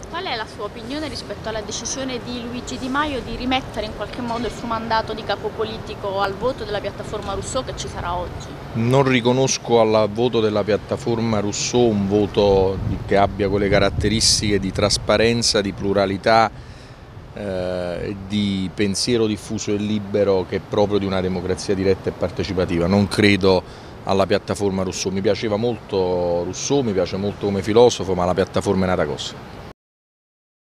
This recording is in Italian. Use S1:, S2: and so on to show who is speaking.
S1: Qual è la sua opinione rispetto alla decisione di Luigi Di Maio di rimettere in qualche modo il suo mandato di capo politico al voto della piattaforma Rousseau che ci sarà oggi?
S2: Non riconosco al voto della piattaforma Rousseau un voto che abbia quelle caratteristiche di trasparenza, di pluralità, di pensiero diffuso e libero che è proprio di una democrazia diretta e partecipativa. Non credo alla piattaforma Rousseau, mi piaceva molto Rousseau, mi piace molto come filosofo, ma la piattaforma è un'altra cosa.